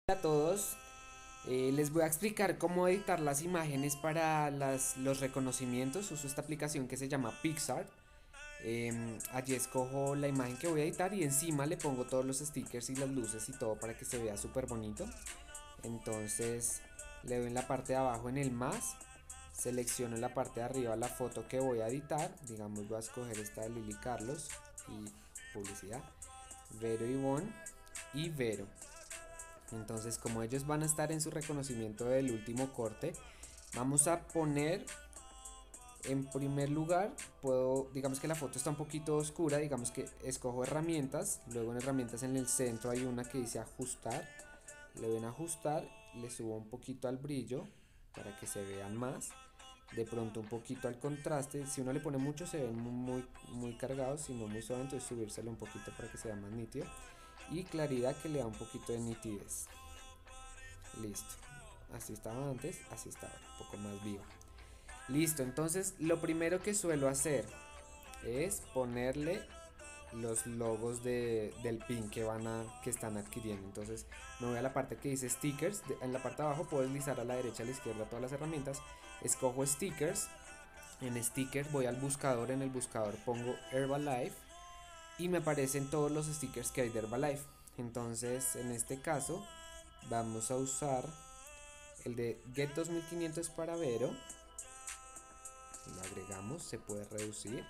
Hola a todos, les voy a explicar cómo editar las imágenes para los reconocimientos. Uso esta aplicación que se llama Pixar. Allí escojo la imagen que voy a editar y encima le pongo todos los stickers y las luces y todo para que se vea súper bonito. Entonces le doy en la parte de abajo en el más, selecciono en la parte de arriba la foto que voy a editar. Digamos, voy a escoger esta de Lili Carlos y publicidad, Vero Ivonne y Vero. Entonces, como ellos van a estar en su reconocimiento del último corte, vamos a poner en primer lugar, digamos que la foto está un poquito oscura, digamos que escojo herramientas, luego en herramientas en el centro hay una que dice ajustar, le ven a ajustar, le subo un poquito al brillo para que se vean más, de pronto un poquito al contraste. Si uno le pone mucho se ven muy cargados, si no muy suave, entonces subírselo un poquito para que sea más nítido, y claridad que le da un poquito de nitidez. Listo. Así estaba antes, así está ahora, un poco más viva. Listo, entonces lo primero que suelo hacer es ponerle los logos del pin que están adquiriendo. Entonces me voy a la parte que dice stickers. En la parte de abajo puedo deslizar a la derecha, a la izquierda todas las herramientas. Escojo stickers. En stickers voy al buscador. En el buscador pongo Herbalife y me aparecen todos los stickers que hay de Herbalife. Entonces en este caso vamos a usar el de Get 2500 para Vero. Lo agregamos, se puede reducir.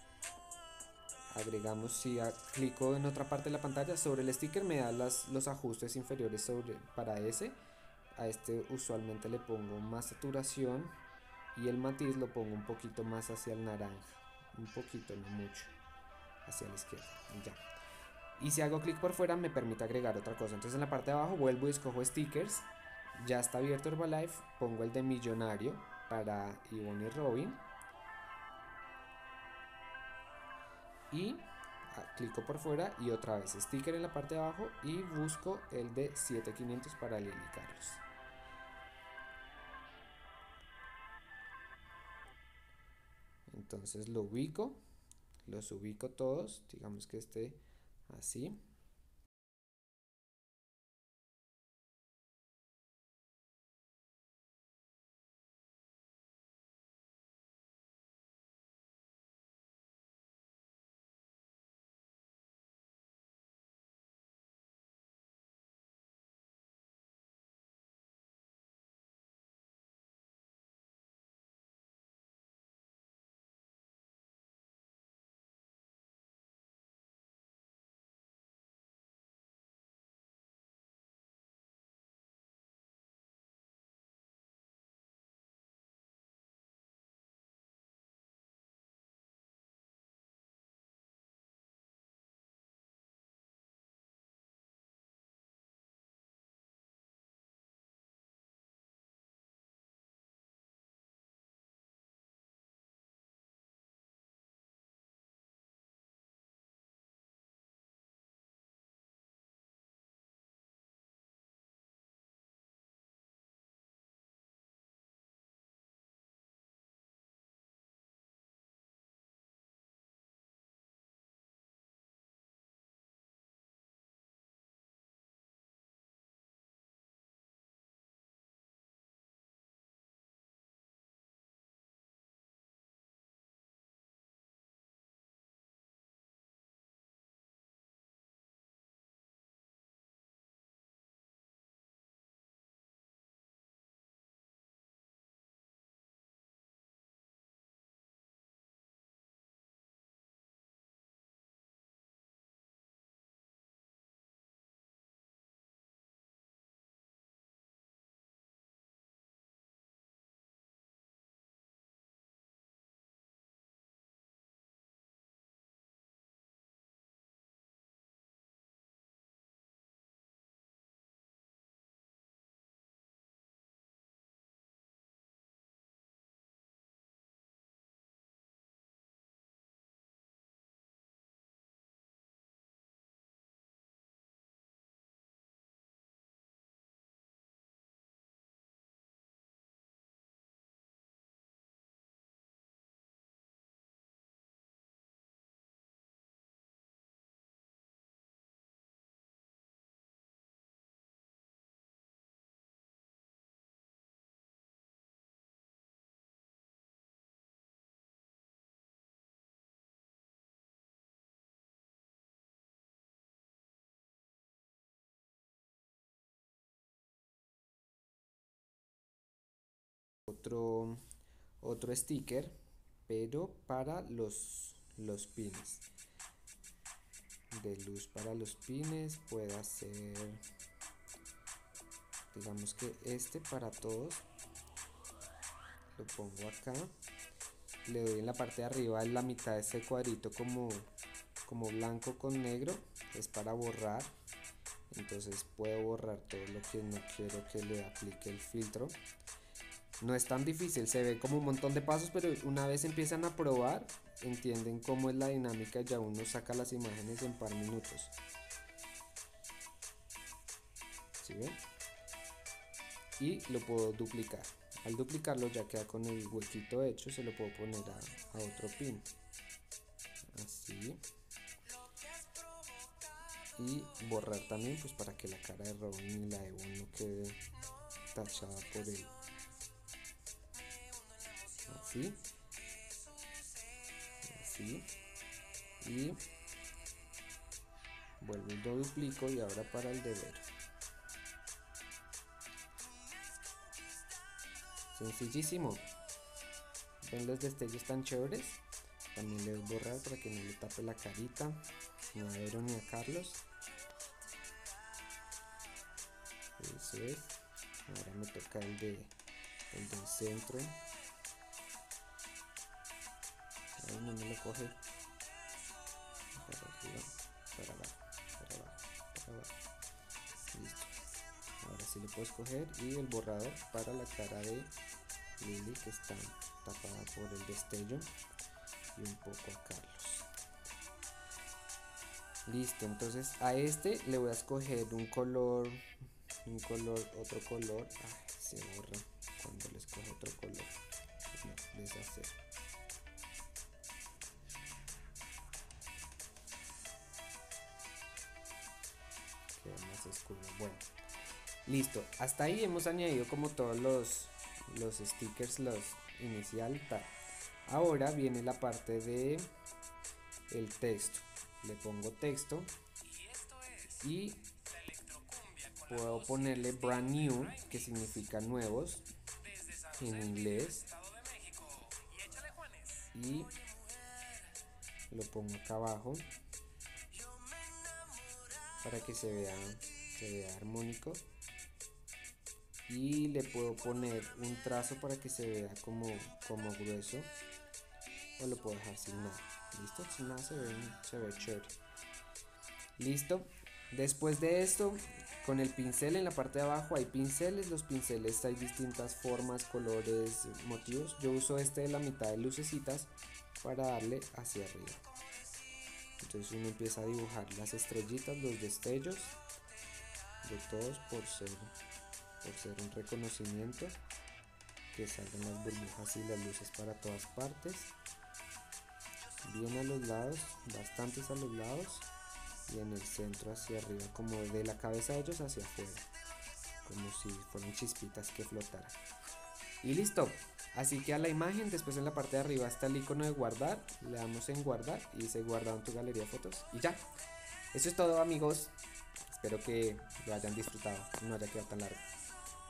Agregamos, si clico en otra parte de la pantalla sobre el sticker, me da los ajustes inferiores para ese. A este usualmente le pongo más saturación y el matiz lo pongo un poquito más hacia el naranja. Un poquito, no mucho. Hacia la izquierda. Ya. Y si hago clic por fuera me permite agregar otra cosa. Entonces en la parte de abajo vuelvo y escojo stickers. Ya está abierto Herbalife. Pongo el de millonario para Ivonne y Robin. Y clico por fuera y otra vez sticker en la parte de abajo y busco el de 7500 para Lili Carlos. Entonces los ubico todos, digamos que esté así. otro sticker, pero para los pines. De luz para los pines puede ser, digamos que este para todos. Lo pongo acá. Le doy en la parte de arriba, en la mitad de este cuadrito como blanco con negro. Es para borrar. Entonces puedo borrar todo lo que no quiero que le aplique el filtro. No es tan difícil, se ve como un montón de pasos, pero una vez empiezan a probar, entienden cómo es la dinámica y ya uno saca las imágenes en par minutos. ¿Sí ven? Y lo puedo duplicar. Al duplicarlo ya queda con el huequito hecho, se lo puedo poner a otro pin. Así. Y borrar también, pues para que la cara de Robin y la de Boone no quede tachada por él. Así. Así. Y vuelvo y lo duplico, y ahora para el deber. Sencillísimo. ¿Ven los destellos tan chéveres? También le voy a borrar para que no le tape la carita ni a Vero ni a Carlos. Eso es. Ahora me toca el del centro. Ahí no me lo coge. Para arriba, para abajo, para abajo, para abajo. Listo. Ahora sí le puedo escoger, y el borrador para la cara de Lily, que está tapada por el destello, y un poco a Carlos. Listo, entonces a este le voy a escoger un color, otro color. Ay, se borra cuando le escojo otro color. No, deshacer. Queda más oscuro. Bueno, listo. Hasta ahí hemos añadido como todos los stickers, los inicial. Ahora viene la parte de el texto. Le pongo texto y puedo ponerle brand new, que significa nuevos en inglés, y lo pongo acá abajo para que se vea armónico, y le puedo poner un trazo para que se vea como grueso, o lo puedo dejar sin nada. Listo, sin nada se ve chévere. Listo. Después de esto, con el pincel en la parte de abajo hay pinceles. Los pinceles hay distintas formas, colores, motivos. Yo uso este de la mitad de lucecitas para darle hacia arriba. Entonces uno empieza a dibujar las estrellitas, los destellos de todos, por ser un reconocimiento, que salgan las burbujas y las luces para todas partes. Bien a los lados, bastantes a los lados, y en el centro hacia arriba, como de la cabeza de ellos hacia afuera, como si fueran chispitas que flotaran. Y listo. Así que a la imagen, después en la parte de arriba está el icono de guardar, le damos en guardar y dice guardado en tu galería de fotos, y ya. Eso es todo, amigos. Espero que lo hayan disfrutado, no haya quedado tan largo.